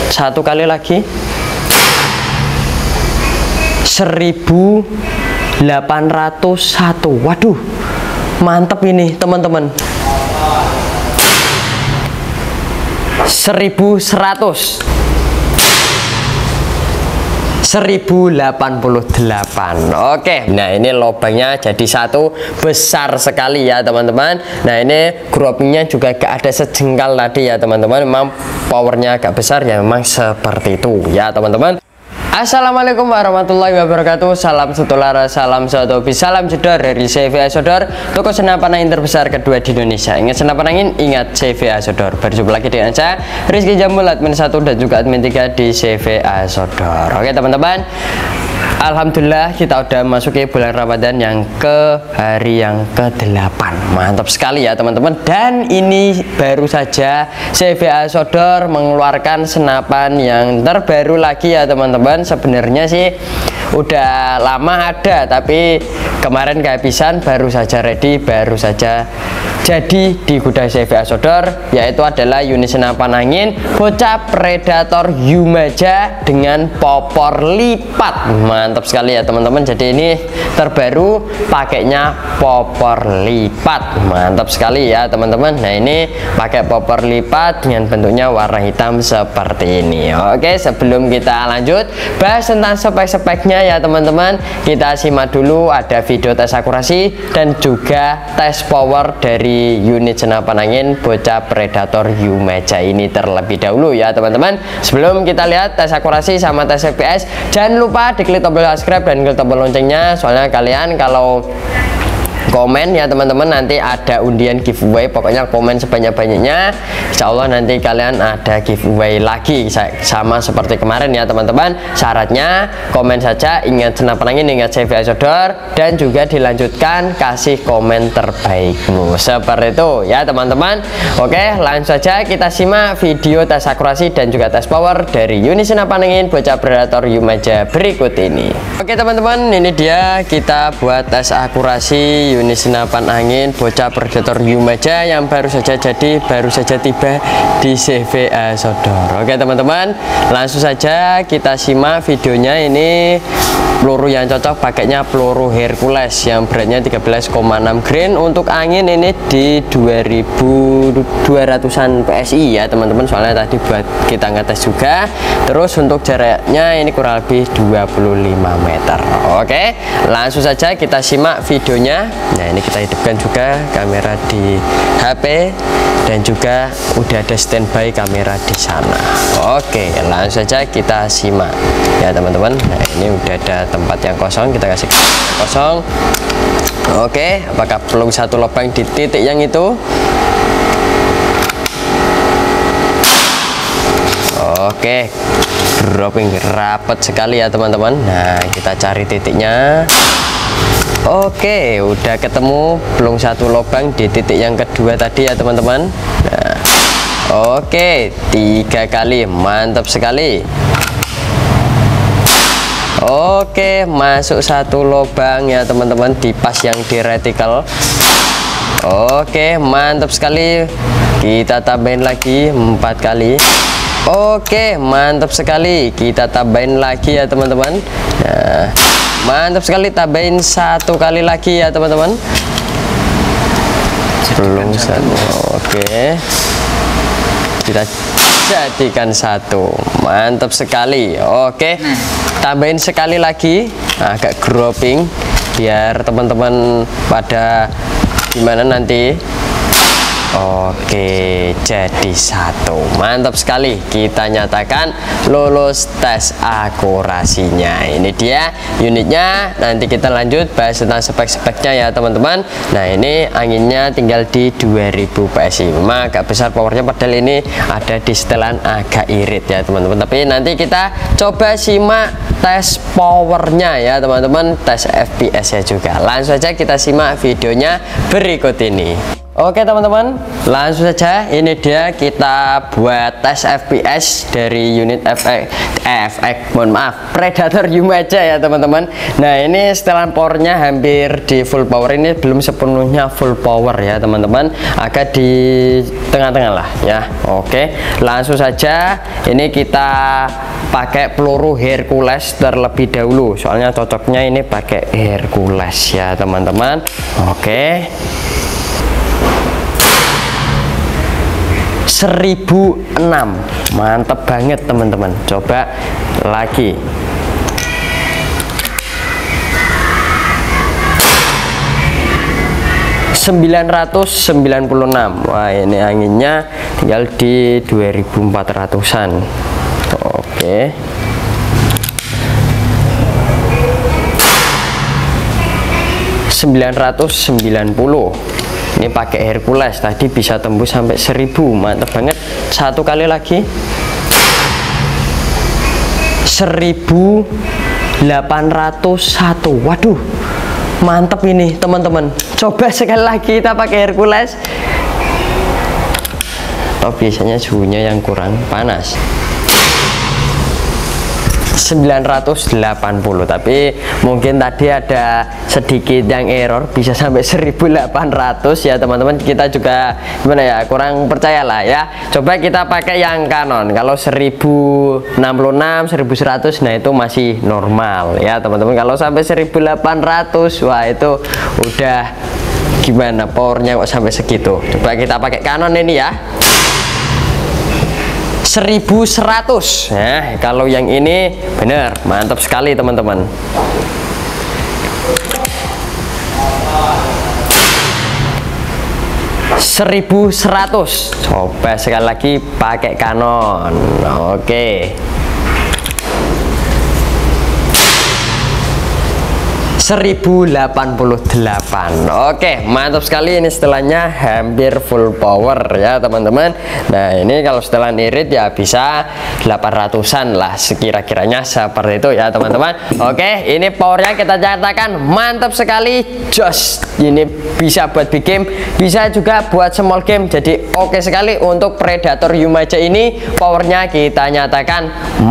Satu kali lagi. 1801. Waduh, mantep ini teman-teman. 1100. 1088. Oke, nah ini lubangnya jadi satu, besar sekali ya teman-teman. Nah ini groupingnya juga gak ada sejengkal tadi ya teman-teman. Memang powernya agak besar ya, memang seperti itu ya teman-teman. Assalamualaikum warahmatullahi wabarakatuh. Salam setular, salam satu hobi, salam jedor dari CVA Sodor, toko senapan angin terbesar kedua di Indonesia. Ingat senapan angin, ingat CVA Sodor. Berjumpa lagi dengan saya Rizky Jambul, admin 1 dan juga admin 3 di CVA Sodor. Oke teman-teman, alhamdulillah kita udah masuki bulan Ramadan yang ke hari yang ke-8. Mantap sekali ya teman-teman. Dan ini baru saja CVA Sodor mengeluarkan senapan yang terbaru lagi ya teman-teman. Sebenarnya sih udah lama ada, tapi kemarin kehabisan, baru saja ready, baru saja jadi di gudang CVA Sodor, yaitu adalah unit senapan angin bocah predator Yumaja dengan popor lipat. Mantap sekali ya teman-teman. Jadi ini terbaru pakainya popor lipat. Mantap sekali ya teman-teman. Nah ini pakai popor lipat dengan bentuknya warna hitam seperti ini. Oke, sebelum kita lanjut bahas tentang spek-speknya ya teman-teman, kita simak dulu ada video tes akurasi dan juga tes power dari unit senapan angin bocah predator Yumaja ini terlebih dahulu ya teman-teman. Sebelum kita lihat tes akurasi sama tes FPS, jangan lupa diklik tombol subscribe dan klik tombol loncengnya, soalnya kalian kalau komen ya teman-teman nanti ada undian giveaway. Pokoknya komen sebanyak-banyaknya, insya Allah nanti kalian ada giveaway lagi sama seperti kemarin ya teman-teman. Syaratnya komen saja ingat senapan angin, ingat CVA Sodor, dan juga dilanjutkan kasih komen terbaikmu, seperti itu ya teman-teman. Oke, langsung saja kita simak video tes akurasi dan juga tes power dari unit senapan angin bocah predator Yumaja berikut ini. Oke teman-teman, ini dia kita buat tes akurasi unit senapan angin bocah predator Yumaja yang baru saja tiba di CVA Sodor. Oke teman-teman, langsung saja kita simak videonya. Ini peluru yang cocok pakainya peluru Hercules yang beratnya 13,6 grain. Untuk angin ini di 2200an PSI ya teman-teman, soalnya tadi buat kita ngetes juga. Terus untuk jaraknya ini kurang lebih 25 meter. Oke, langsung saja kita simak videonya. Nah ini kita hidupkan juga kamera di HP dan juga udah ada standby kamera di sana. Oke, langsung saja kita simak ya teman-teman. Nah ini udah ada tempat yang kosong, kita kasih kosong. Oke, apakah pelung satu lubang di titik yang itu? Oke, dropping rapat sekali ya teman-teman. Nah kita cari titiknya. Oke, udah ketemu belum satu lubang di titik yang kedua tadi ya teman-teman. Nah, oke, 3 kali, mantap sekali. Oke, masuk satu lubang ya teman-teman di pas yang di reticle. Oke, mantap sekali. Kita tambahin lagi 4 kali. Oke, mantap sekali. Kita tambahin lagi ya teman-teman. Nah, mantap sekali, tambahin 1 kali lagi ya teman-teman. Belum satu. Oke, kita jadikan 1. Mantap sekali. Oke, tambahin sekali lagi, agak grouping biar teman-teman pada gimana nanti. Oke, jadi 1. Mantap sekali, kita nyatakan lulus tes akurasinya. Ini dia unitnya. Nanti kita lanjut bahas tentang spek-speknya ya teman-teman. Nah ini anginnya tinggal di 2000 PSI. Memang agak besar powernya, padahal ini ada di setelan agak irit ya teman-teman. Tapi nanti kita coba simak tes powernya ya teman-teman, tes FPS ya juga. Langsung saja kita simak videonya berikut ini. Oke teman-teman, langsung saja ini dia kita buat tes FPS dari unit Predator Yumaja ya teman-teman. Nah ini setelan powernya hampir di full power, ini belum sepenuhnya full power ya teman-teman, agak di tengah-tengah lah ya. Oke, langsung saja ini kita pakai peluru Hercules terlebih dahulu, soalnya cocoknya ini pakai Hercules ya teman-teman. Oke, 1006, mantep banget teman-teman. Coba lagi, 996. Wah ini anginnya tinggal di 2400an. Oke, 990. Ini pakai Hercules tadi bisa tembus sampai 1000, mantap banget. Satu kali lagi, 1801. Waduh, mantap ini teman-teman. Coba sekali lagi kita pakai Hercules. Oh biasanya suhunya yang kurang panas, 980, tapi mungkin tadi ada sedikit yang error, bisa sampai 1800 ya teman-teman. Kita juga gimana ya, kurang percaya lah ya. Coba kita pakai yang Canon. Kalau 1066, 1100, nah itu masih normal ya teman-teman. Kalau sampai 1800, wah itu udah gimana, powernya kok sampai segitu. Coba kita pakai Canon ini ya, 1100. Nah kalau yang ini bener mantap sekali teman-teman. 1100. Coba sekali lagi pakai Canon. Oke, 1088. Oke, mantap sekali. Ini setelahnya hampir full power ya teman-teman. Nah ini kalau setelan irit ya bisa 800an lah sekira-kiranya, seperti itu ya teman-teman. Oke, ini powernya kita nyatakan mantap sekali, jos. Ini bisa buat big game, bisa juga buat small game, jadi oke sekali. Untuk Predator Yumaja ini powernya kita nyatakan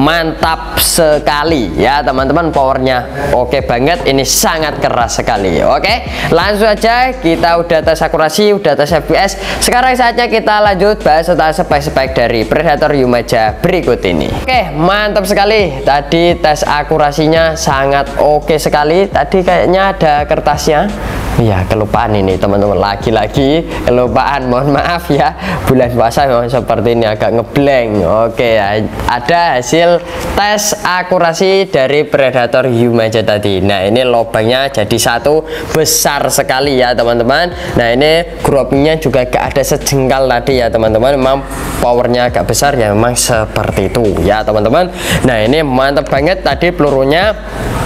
mantap sekali ya teman-teman. Powernya oke banget, ini sangat keras sekali. Oke, langsung aja, kita udah tes akurasi, udah tes FPS. Sekarang saatnya kita lanjut bahas tentang spek-spek dari Predator Yumaja berikut ini. Oke, mantap sekali. Tadi tes akurasinya sangat oke sekali. Tadi kayaknya ada kertasnya. Ya kelupaan ini teman-teman, lagi-lagi kelupaan, mohon maaf ya, bulan puasa memang seperti ini agak ngeblank. Oke ya, ada hasil tes akurasi dari Predator Yumaja tadi. Nah ini lubangnya jadi satu, besar sekali ya teman-teman. Nah ini groupingnya juga gak ada sejengkal tadi ya teman-teman, memang powernya agak besar ya, memang seperti itu ya teman-teman. Nah ini mantap banget, tadi pelurunya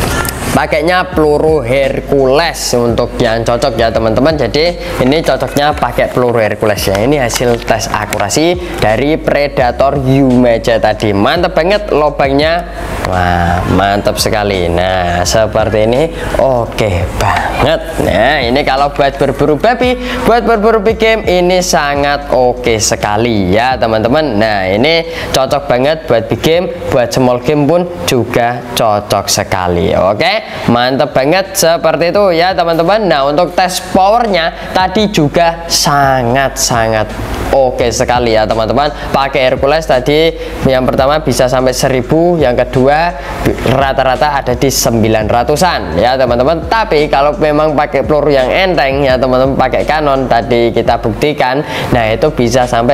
pakainya peluru Hercules untuk yang cocok ya teman-teman. Jadi ini cocoknya pakai peluru Hercules ya. Ini hasil tes akurasi dari Predator Yumaja tadi, mantap banget lubangnya. Wah mantap sekali. Nah seperti ini oke banget. Nah ini kalau buat berburu babi, buat berburu big game, ini sangat oke sekali ya teman-teman. Nah ini cocok banget buat big game, buat small game pun juga cocok sekali. Oke, mantap banget seperti itu ya teman-teman. Nah untuk tes powernya tadi juga sangat-sangat oke sekali ya teman-teman. Pakai Hercules tadi yang pertama bisa sampai 1000, yang kedua rata-rata ada di 900an ya teman-teman. Tapi kalau memang pakai peluru yang enteng ya teman-teman, pakai Canon tadi kita buktikan, nah itu bisa sampai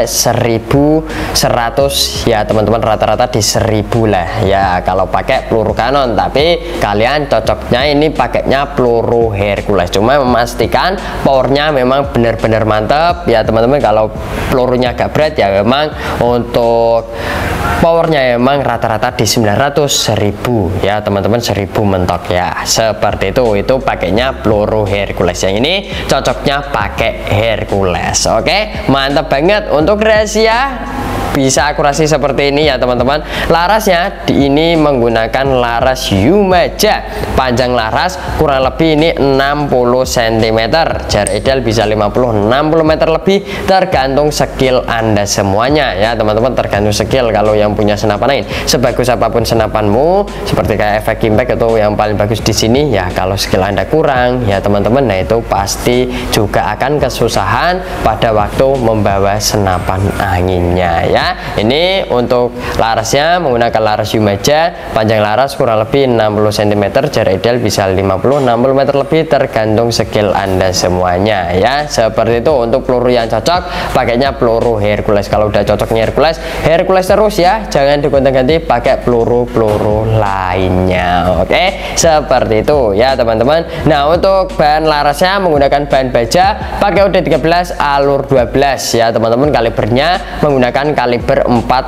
1100 ya teman-teman, rata-rata di 1000 lah ya kalau pakai peluru Canon. Tapi kalian cocoknya ini pakainya peluru Hercules, cuma memastikan powernya memang benar-benar mantap ya teman-teman. Kalau pelurunya agak berat ya memang untuk powernya memang rata-rata di 900, 1000 ya teman-teman, 1000 mentok ya, seperti itu pakainya peluru Hercules. Yang ini cocoknya pakai Hercules. Oke, mantap banget. Untuk rahasia bisa akurasi seperti ini ya teman-teman. Larasnya ini menggunakan laras Yumaja, panjang laras kurang lebih ini 60 cm, jarak ideal bisa 50-60 meter lebih, tergantung skill Anda semuanya ya teman-teman, tergantung skill. Kalau yang punya senapan angin, sebagus apapun senapanmu, seperti kayak efek impact itu yang paling bagus di sini ya, kalau skill Anda kurang ya teman-teman, nah itu pasti juga akan kesusahan pada waktu membawa senapan anginnya ya. Ini untuk larasnya menggunakan laras Yumaja, panjang laras kurang lebih 60 cm, jarak ideal bisa 50-60 meter lebih, tergantung skill Anda semuanya ya. Seperti itu. Untuk peluru yang cocok, pakainya peluru Hercules. Kalau udah cocoknya Hercules terus ya, jangan digonta-ganti pakai peluru-peluru lainnya. Oke, seperti itu ya teman-teman. Nah, untuk bahan larasnya menggunakan bahan baja, pakai UD13 alur 12 ya teman-teman. Kalibernya menggunakan kaliber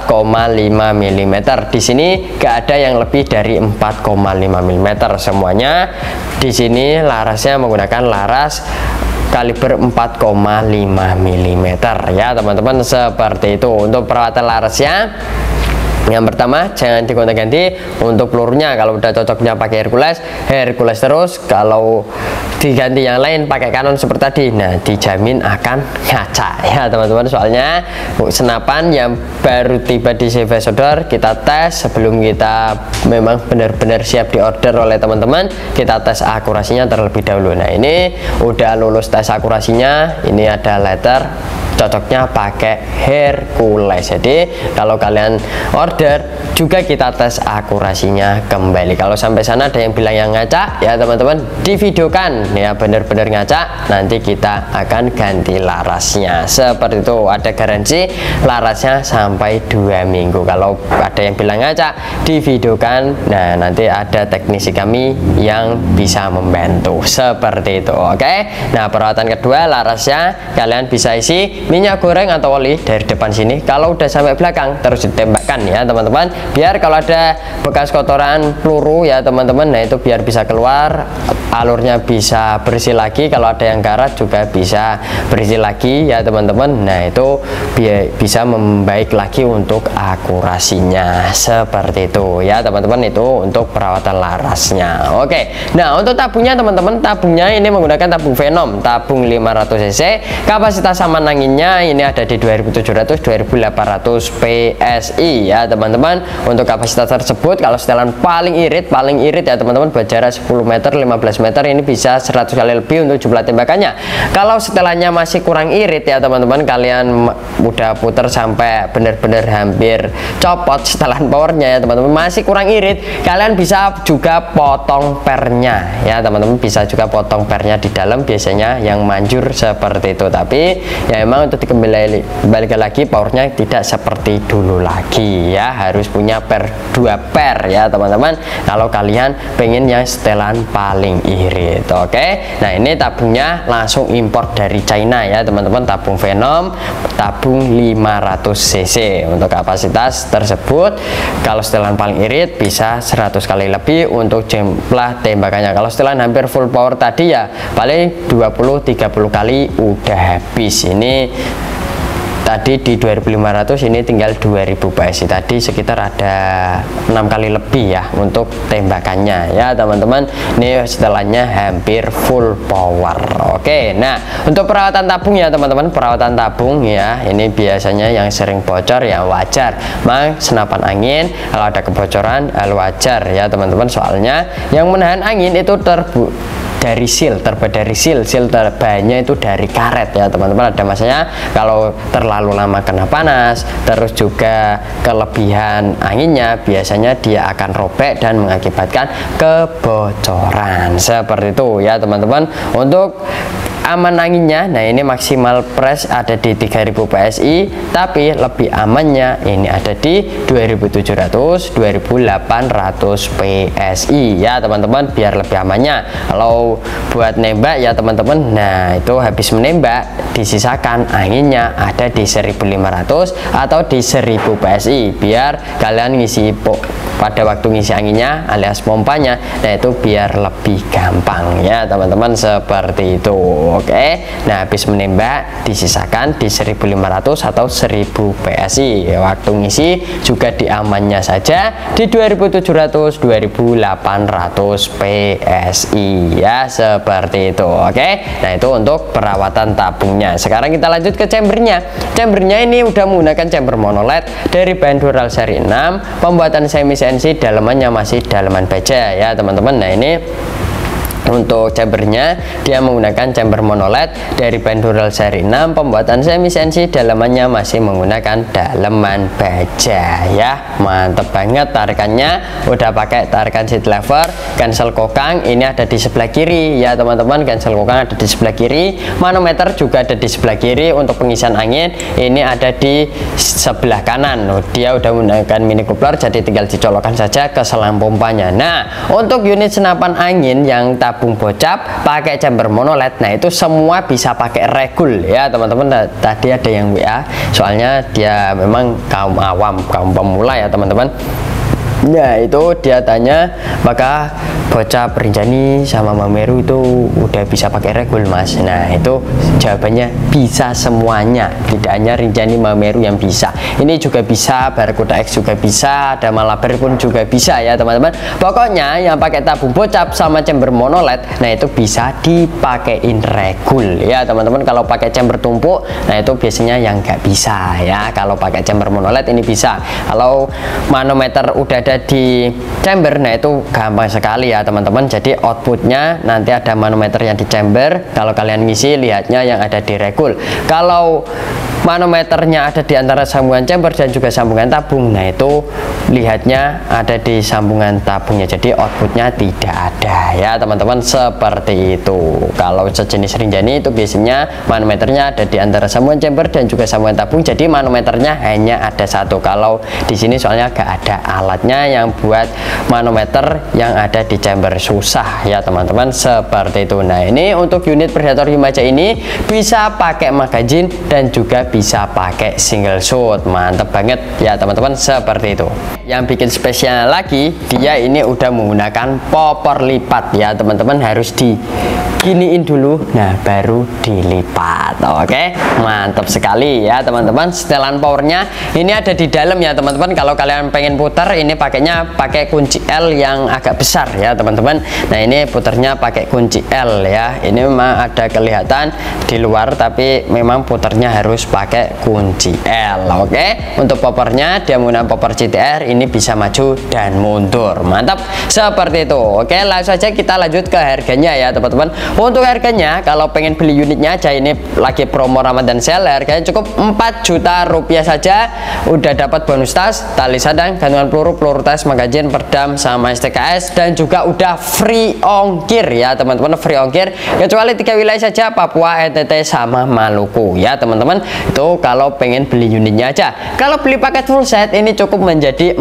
4,5 mm. Di sini gak ada yang lebih dari 4,5 mm. Semuanya di sini larasnya menggunakan laras kaliber 4,5 mm ya teman-teman. Seperti itu. Untuk perawatan larasnya, yang pertama jangan digonta-ganti. Untuk pelurunya kalau udah cocoknya pakai Hercules terus, kalau diganti yang lain pakai Canon seperti tadi, nah dijamin akan ngaca ya teman-teman. Soalnya senapan yang baru tiba di CV Shooter, kita tes sebelum kita memang benar-benar siap di order oleh teman-teman, kita tes akurasinya terlebih dahulu. Nah, ini udah lulus tes akurasinya, ini ada letter cocoknya pakai Hercules. Jadi kalau kalian order juga kita tes akurasinya kembali. Kalau sampai sana ada yang bilang yang ngaca ya teman-teman, divideokan ya benar-benar ngaca, nanti kita akan ganti larasnya. Seperti itu. Ada garansi larasnya sampai 2 minggu. Kalau ada yang bilang ngaca, divideokan, nah nanti ada teknisi kami yang bisa membantu. Seperti itu. Oke. Nah, perawatan kedua, larasnya kalian bisa isi minyak goreng atau oli dari depan sini. Kalau udah sampai belakang terus ditembakkan ya teman-teman, biar kalau ada bekas kotoran peluru ya teman-teman, nah itu biar bisa keluar, alurnya bisa bersih lagi. Kalau ada yang karat juga bisa bersih lagi ya teman-teman. Nah, itu bisa membaik lagi untuk akurasinya. Seperti itu ya teman-teman. Itu untuk perawatan larasnya. Oke. Nah, untuk tabungnya teman-teman, tabungnya ini menggunakan tabung Venom, tabung 500 cc. Kapasitas aman anginnya ini ada di 2700-2800 PSI ya teman-teman. Untuk kapasitas tersebut, kalau setelan paling irit ya teman-teman, buat jarak 10 meter 15 meter ini bisa 100 kali lebih untuk jumlah tembakannya. Kalau setelannya masih kurang irit ya teman-teman, kalian udah puter sampai benar-benar hampir copot setelan powernya ya teman-teman, masih kurang irit, kalian bisa juga potong pernya ya teman-teman, bisa juga potong pernya di dalam, biasanya yang manjur seperti itu. Tapi ya emang untuk dikembalikan lagi powernya tidak seperti dulu lagi ya, harus punya 2 per ya teman-teman kalau kalian pengen yang setelan paling irit. Oke. Nah, ini tabungnya langsung import dari China ya teman-teman, tabung Venom, tabung 500 cc. Untuk kapasitas tersebut, kalau setelan paling irit bisa 100 kali lebih untuk jumlah tembakannya. Kalau setelan hampir full power tadi ya paling 20-30 kali udah habis. Ini tadi di 2500, ini tinggal 2000 PSI, tadi sekitar ada 6 kali lebih ya untuk tembakannya ya teman-teman. Ini setelannya hampir full power. Oke. Nah, untuk perawatan tabung ya teman-teman, perawatan tabung ya ini biasanya yang sering bocor ya wajar, senapan angin kalau ada kebocoran wajar ya teman-teman. Soalnya yang menahan angin itu terbuat dari terbuat dari seal bahannya itu dari karet ya teman-teman. Ada masanya kalau terlalu lama kena panas, terus juga kelebihan anginnya, biasanya dia akan robek dan mengakibatkan kebocoran. Seperti itu ya teman-teman. Untuk aman anginnya, nah ini maksimal press ada di 3000 PSI, tapi lebih amannya ini ada di 2700-2800 PSI ya teman-teman, biar lebih amannya. Kalau buat nembak ya teman-teman, nah itu habis menembak disisakan anginnya ada di 1500 atau di 1000 PSI, biar kalian ngisi pada waktu ngisi anginnya alias pompanya, nah itu biar lebih gampang ya teman-teman, seperti itu. Oke, nah habis menembak disisakan di 1500 atau 1000 PSI. Waktu ngisi juga di amannya saja di 2700 2800 PSI ya, seperti itu. Oke, nah itu untuk perawatan tabungnya. Sekarang kita lanjut ke chambernya. Chambernya ini udah menggunakan chamber monoled dari bahan Dural seri 6. Pembuatan semi CNC, dalemannya masih daleman baja ya teman-teman. Nah ini untuk chambernya dia menggunakan chamber monoled dari bahan Dural seri 6. Pembuatan semi CNC, dalemannya masih menggunakan daleman baja ya. Mantep banget, tarikannya udah pakai tarikan seat lever. Cancel kokang ini ada di sebelah kiri ya teman-teman, cancel kokang ada di sebelah kiri. Manometer juga ada di sebelah kiri. Untuk pengisian angin ini ada di sebelah kanan. Dia udah menggunakan mini coupler, jadi tinggal dicolokkan saja ke selang pompanya. Nah untuk unit senapan angin yang tabung bocap pakai chamber monoled, nah itu semua bisa pakai regul ya teman-teman. Tadi ada yang WA, soalnya dia memang kaum awam, kaum pemula ya teman-teman. Nah itu dia tanya, apakah bocap Rinjani sama Mameru itu udah bisa pakai regul mas? Nah itu jawabannya bisa semuanya, tidak hanya Rinjani Mameru yang bisa, ini juga bisa, Barracuda X juga bisa, ada Malabar pun juga bisa ya teman-teman. Pokoknya yang pakai tabung bocap sama chamber monoled, nah itu bisa dipakein regul ya teman-teman. Kalau pakai chamber tumpuk, nah itu biasanya yang nggak bisa ya. Kalau pakai chamber monoled ini bisa. Kalau manometer udah ada di chamber, nah itu gampang sekali ya teman-teman. Jadi outputnya nanti ada manometer yang di chamber, kalau kalian ngisi lihatnya yang ada di regul. Kalau manometernya ada di antara sambungan chamber dan juga sambungan tabung, nah itu lihatnya ada di sambungan tabungnya, jadi outputnya tidak ada ya teman-teman, seperti itu. Kalau sejenis Rinjani itu biasanya manometernya ada di antara sambungan chamber dan juga sambungan tabung, jadi manometernya hanya ada satu. Kalau di sini soalnya gak ada alatnya yang buat manometer yang ada di chamber, susah ya teman-teman, seperti itu. Nah ini untuk unit Predator Himaja ini bisa pakai magazine dan juga bisa pakai single shot. Mantep banget ya teman-teman, seperti itu. Yang bikin spesial lagi, dia ini udah menggunakan popor lipat ya teman-teman, harus diginiin dulu, nah baru dilipat. Oke, mantap sekali ya teman-teman. Setelan powernya ini ada di dalam ya teman-teman. Kalau kalian pengen putar, ini pakainya pakai kunci L yang agak besar ya teman-teman. Nah ini putarnya pakai kunci L ya. Ini memang ada kelihatan di luar, tapi memang putarnya harus pakai kunci L. Oke, untuk popornya dia menggunakan popor CTR, ini bisa maju dan mundur. Mantap, seperti itu. Oke, langsung saja kita lanjut ke harganya ya teman-teman. Untuk harganya, kalau pengen beli unitnya aja, ini lagi promo Ramadan sale, harganya cukup 4 juta rupiah saja. Udah dapat bonus tas, tali sadang, gantungan peluru, peluru tes, magazin, perdam, sama STKS, dan juga udah free ongkir ya teman-teman, free ongkir kecuali 3 wilayah saja, Papua, NTT, sama Maluku ya teman-teman. Itu kalau pengen beli unitnya aja. Kalau beli paket full set ini cukup menjadi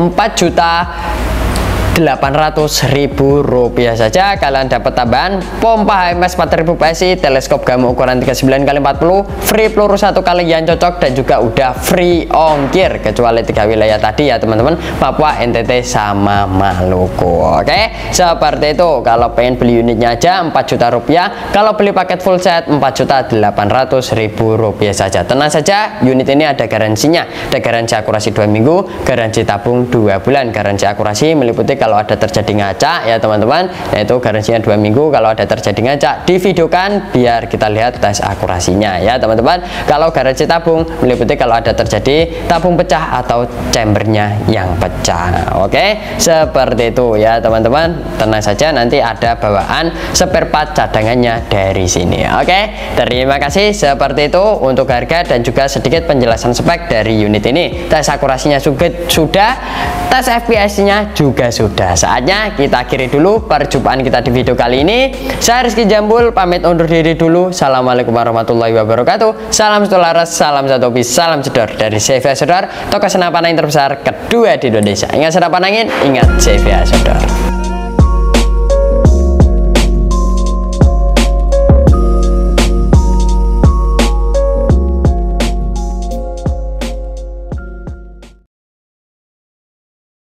4.800.000 rupiah saja. Kalian dapat tambahan pompa HMS 4000 PSI, teleskop Gamow ukuran 39x40, free peluru 1 kali yang cocok, dan juga udah free ongkir kecuali 3 wilayah tadi ya teman-teman, Papua, NTT, sama Maluku. Oke, seperti itu. Kalau pengen beli unitnya aja 4 juta rupiah, kalau beli paket full set 4.800.000 rupiah saja. Tenang saja, unit ini ada garansinya, ada garansi akurasi 2 minggu, garansi tabung 2 bulan. Garansi akurasi meliputi kalau ada terjadi ngaca ya teman-teman, yaitu garansinya 2 minggu. Kalau ada terjadi ngaca, divideokan biar kita lihat tes akurasinya ya teman-teman. Kalau garansi tabung meliputi kalau ada terjadi tabung pecah atau chambernya yang pecah. Oke, seperti itu ya teman-teman. Tenang saja, nanti ada bawaan spare part cadangannya dari sini. Oke, terima kasih. Seperti itu untuk harga dan juga sedikit penjelasan spek dari unit ini. Tes akurasinya sudah, tes FPS-nya juga sudah. Saatnya kita akhiri dulu perjumpaan kita di video kali ini. Saya Rizky Jambul pamit undur diri dulu. Assalamualaikum warahmatullahi wabarakatuh. Salam satu laras, salam satu bis, salam jedor dari CVA Sodor, toko senapan angin terbesar kedua di Indonesia. Ingat senapan angin, ingat CVA Sodor.